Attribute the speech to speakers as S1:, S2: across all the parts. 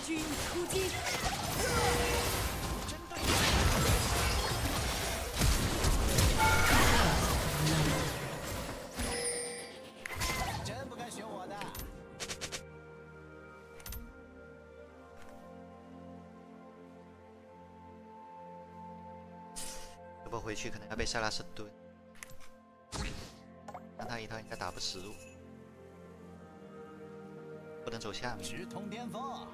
S1: 军出击！
S2: 真不该选我的。
S3: 要不回去可能要被塞拉斯蹲，让他一套应该打不死我，不能走下面。
S2: 直通巅峰。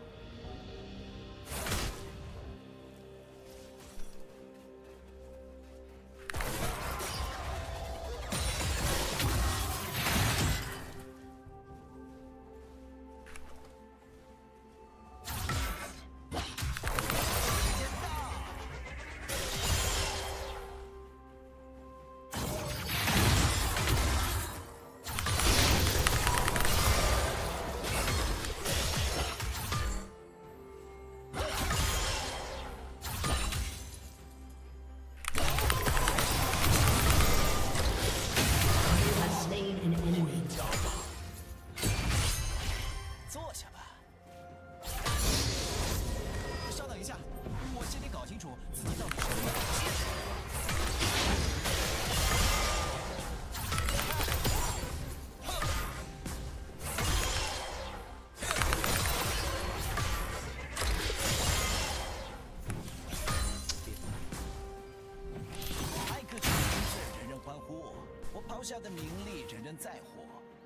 S2: 抛下的名利，人人在乎。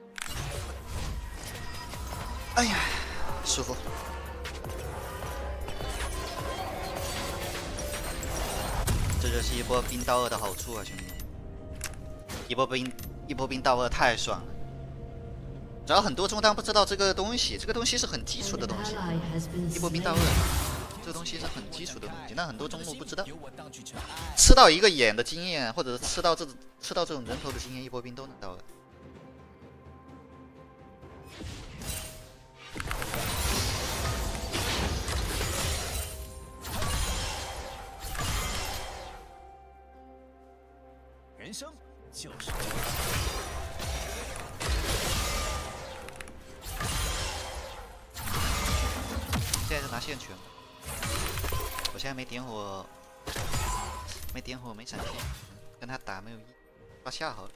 S3: 哎呀，舒服。这就是一波冰刀二的好处啊，兄弟！一波冰刀二太爽了。主要很多中单不知道这个东西，这个东西是很基础的东西。一波冰刀二，这个东西是很基础的东西，但很多中路不知道。吃到一个眼的经验，或者是吃到这种人头的经验，一波兵都能到的。
S2: 人生就是这样。
S3: 现在是拿线权，我现在没点火。没点火，没闪现，跟他打没有意义，抓下好了。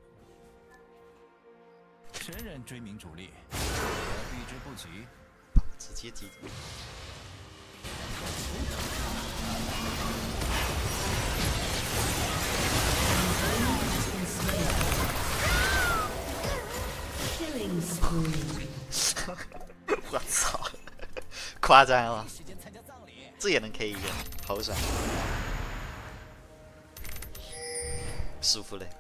S2: 人人追名逐利，我避之不及。
S3: 直接击。我操，夸张了，这也能 K 一个，好爽。舒服嘞！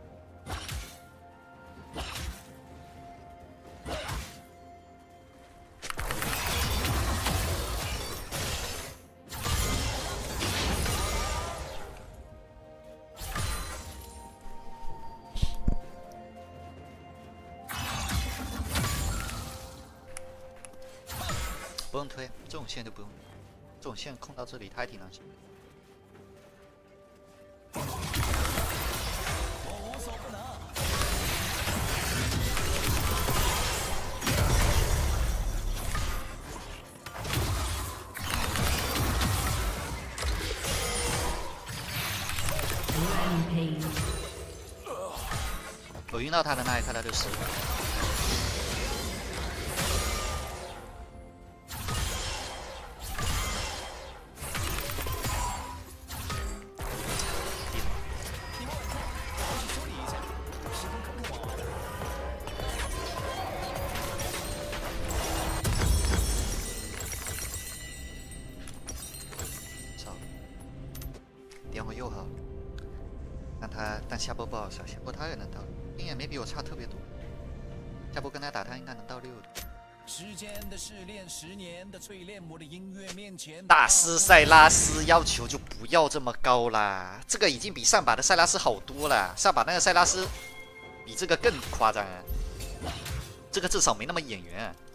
S3: 不用推，这种线就不用，这种线控到这里，他还挺难受。 我晕到他的那一刻，他就死了。操！点火又好。 但下波不好杀，下波他也能到，经验没比我差特别多。下波跟他打，他应该能到6的。
S2: 时间的试炼，10年的淬炼，我的音乐面前。
S3: 大师塞拉斯要求就不要这么高啦，这个已经比上把的塞拉斯好多了。上把那个塞拉斯比这个更夸张啊，这个至少没那么眼缘、啊。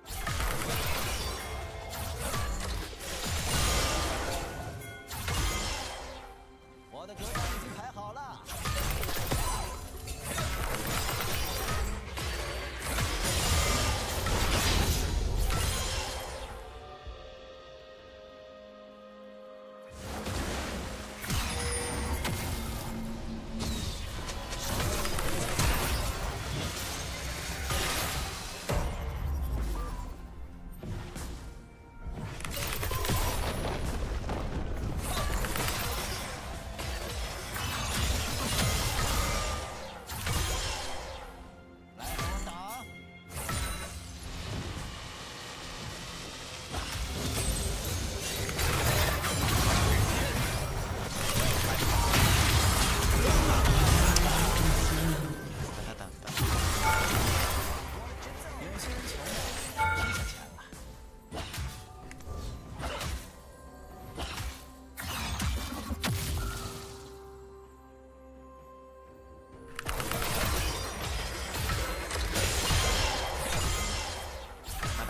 S2: 我的格挡已经排好了。
S3: 我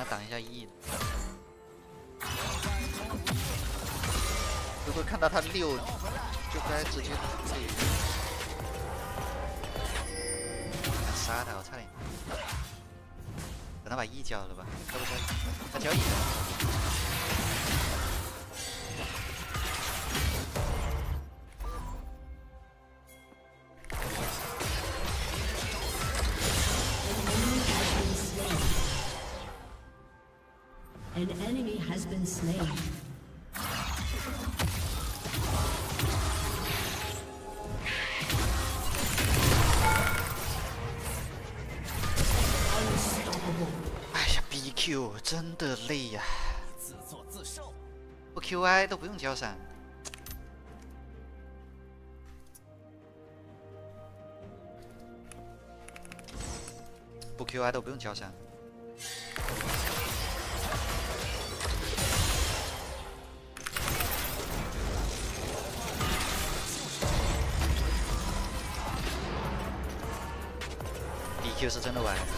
S3: 挡一下 E。如果看到他6，就该直接这里杀他，我差点。等他把 E 交了吧？他不交 E， 他交 E。
S1: An enemy has been slain. Unstoppable.
S3: 哎呀 ，BQ 真的累呀、
S2: 自作自受。
S3: 不 QI 都不用交闪。不 QI 都不用交闪。 DQ 是真的歪，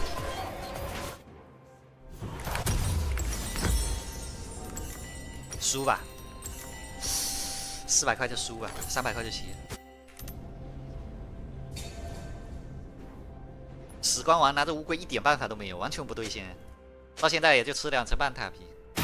S3: 输吧，400块就输吧，300块就齐。时光王拿着乌龟一点办法都没有，完全不兑现，到现在也就吃2层半塔皮。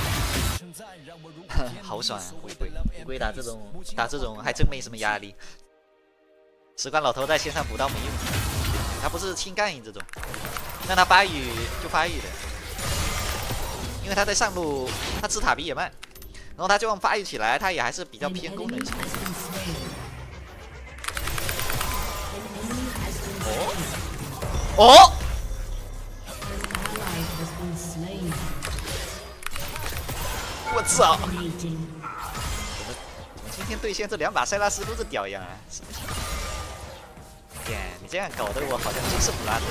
S3: 好爽啊！乌龟打这种还真没什么压力。时光老头在线上补刀没用。 他不是轻干影这种，让他发育就发育的，因为他在上路，他吃塔皮也慢，然后他就算发育起来，他也还是比较偏功能性。哦，我操！怎么今天对线这2把塞拉斯都是屌样啊？什么情况？ 天，你这样搞得我好像真是不拉的。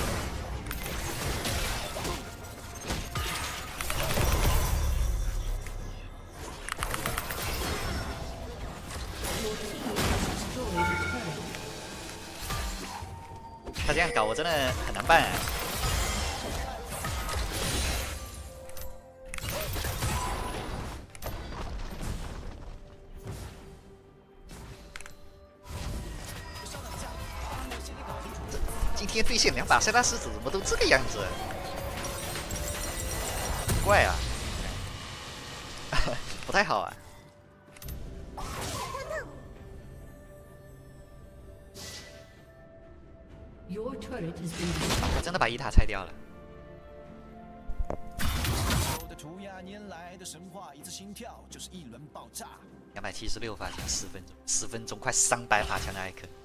S3: 他这样搞我真的很难办、啊。今天对线2把塞拉斯怎么都这个样子？怪啊，不太好啊。他真的把1塔拆掉了。276发枪，4分钟，10分钟快300发枪的艾克。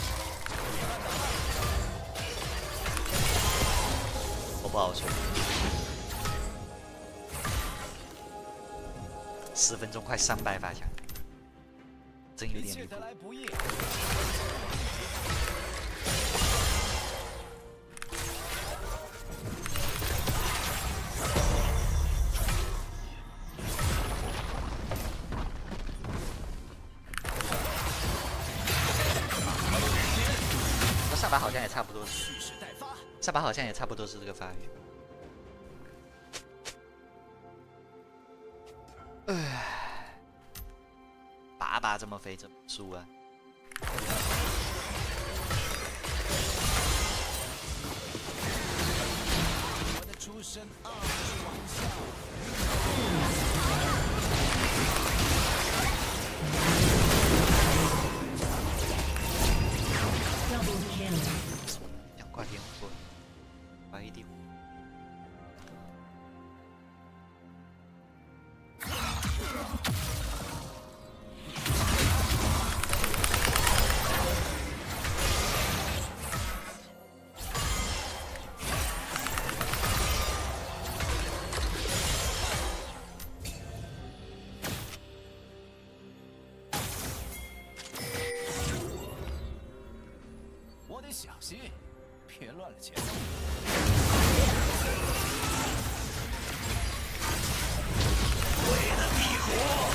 S3: 我不好说，10分钟快300发枪，真有点离谱。那上把好像也差不多是。 上把好像也差不多是这个发育。8把这么肥怎么输啊？
S2: 我的出身傲视王笑。
S3: 想挂电火，挂一定。
S2: 小心，别乱了节奏。为了避火。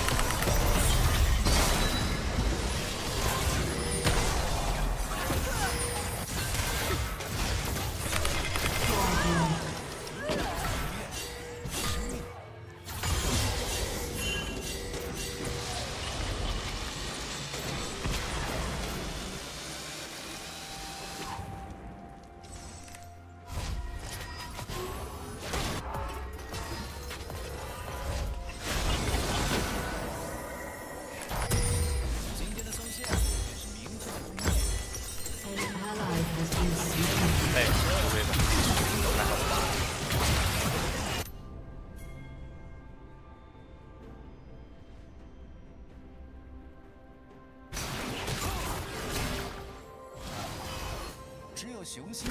S2: 有雄心。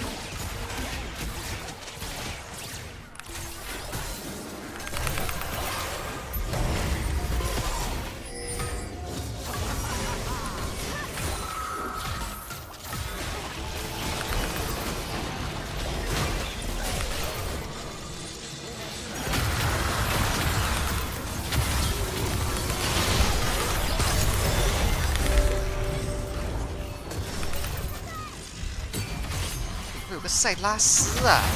S3: 有个塞拉斯啊！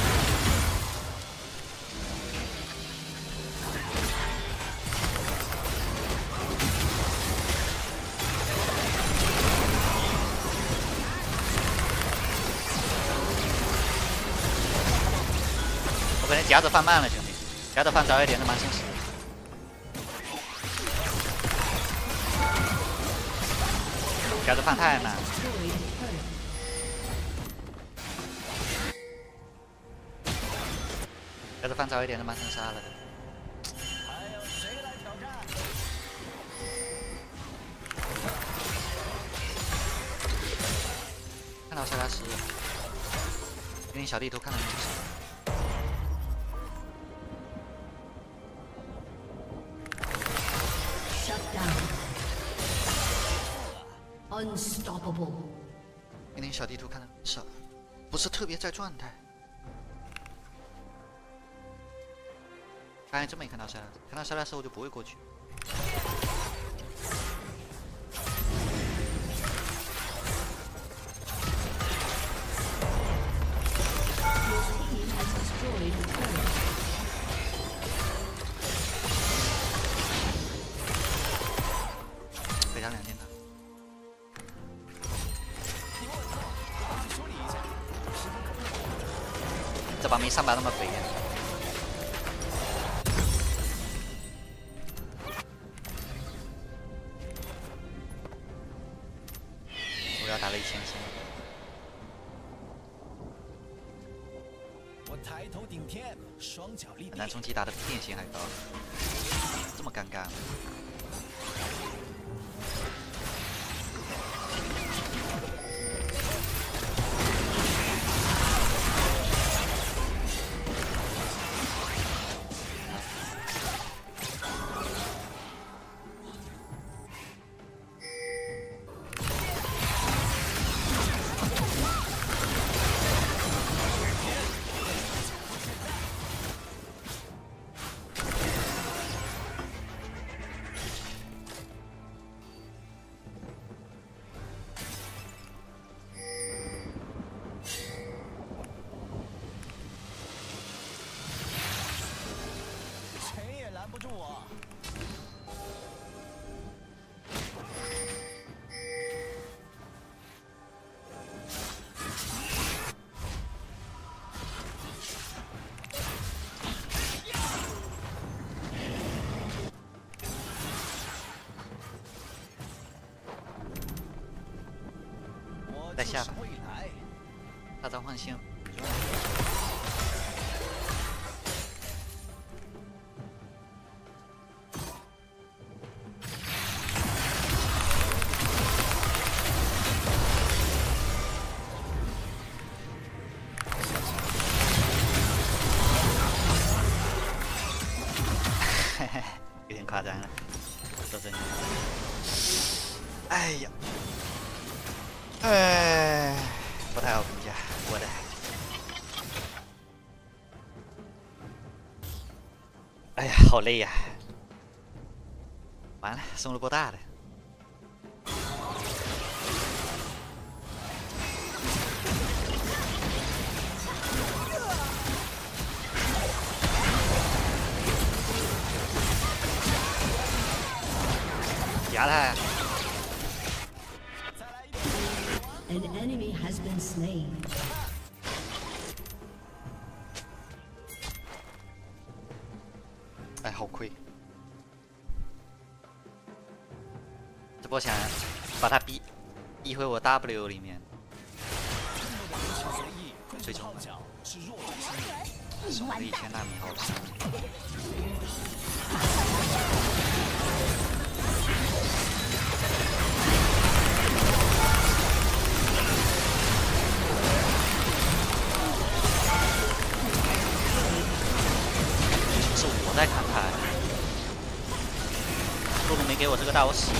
S3: 我可能夹子放慢了，兄弟，夹子放早一点是蛮真实的。夹子放太慢。 要是放早一点，就蛮成杀了的。
S2: 还有谁来挑战？
S3: 看到塞拉斯，给你小地图看到没？
S1: Unstoppable。
S3: 给你小地图看到少，不是特别在状态。 哎，真没看到塞拉斯，看到塞拉斯我就不会过去。北上2件套，这把没3把那么肥呀、要打了1000星，
S2: 我抬头顶天，双脚立地。
S3: 男中期打的比电信还高，这么尴尬吗？
S2: 谁也拦不住我。
S3: 在下吧
S2: 未来。
S3: 大招换星。有点夸张了，说真的。哎呀，哎，不太好评价，我的。哎呀，好累呀！完了，送了波大的。夹他！
S1: An enemy has been slain.
S3: 哎，好亏！这波想把他逼回我 W 里面，最终送了1000纳米好吃。 看看，露露没给我这个大我死。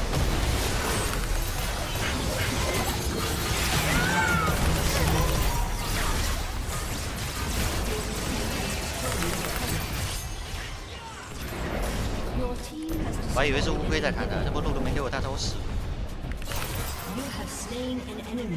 S3: 我还以为是乌龟在看的，这波露露没给我大招死。
S1: You have slain an enemy.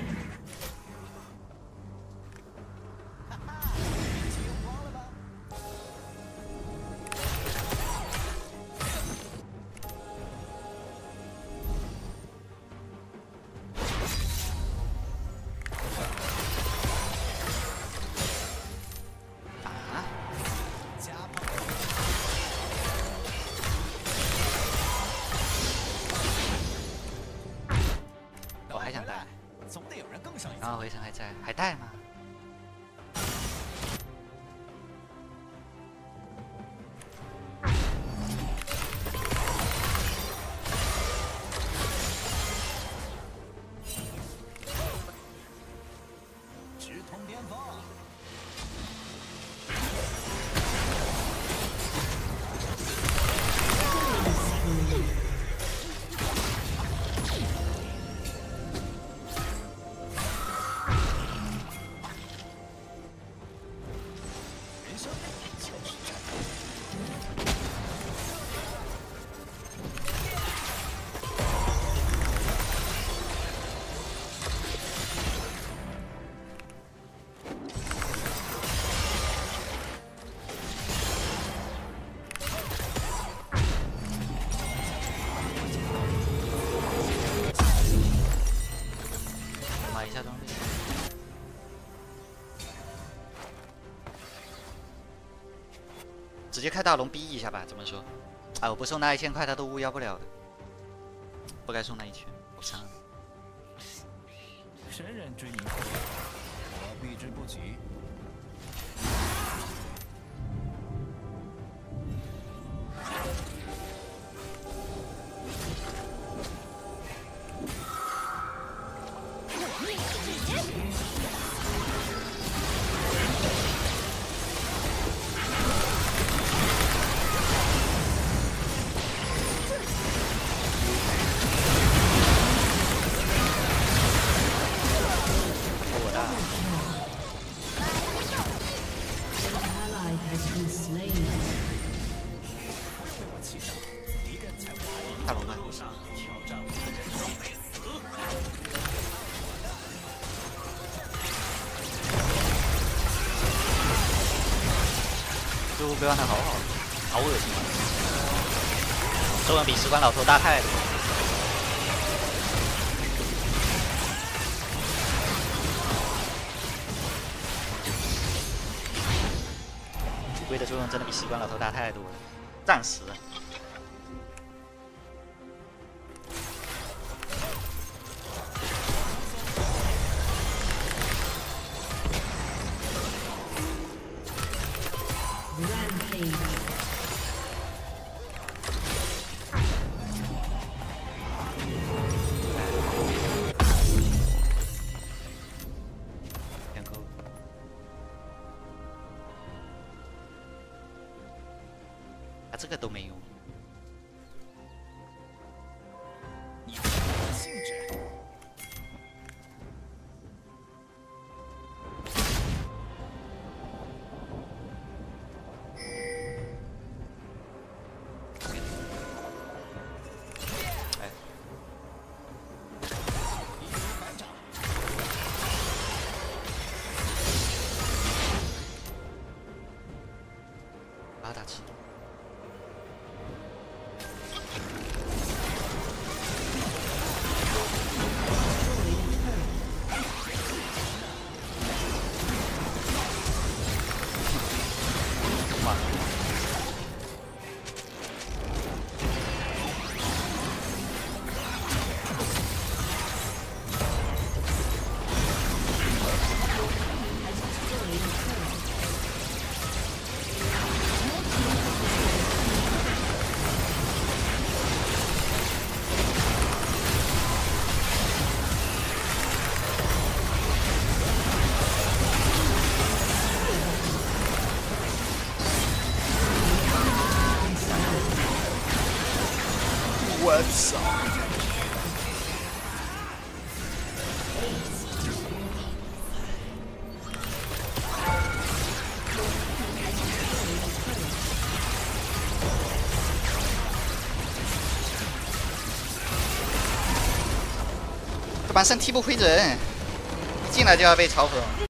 S3: 然后回城还在，还带吗？
S2: 直通巅峰。
S3: 买一下装备。直接开大龙逼一下吧，怎么说？啊，我不送那1000块，他都巫妖不了的。不该送那1000，我伤了。
S2: 神人追你，我避之不及。
S3: 大龙啊！就别让他好好，好恶心啊！这人比士官老头大太多。乌龟的作用真的比士官老头大太多了，暂时。 这个都没用。
S2: 你不感兴趣？
S3: 哎，把他打气。 操！这帮身踢不回人，一进来就要被嘲讽。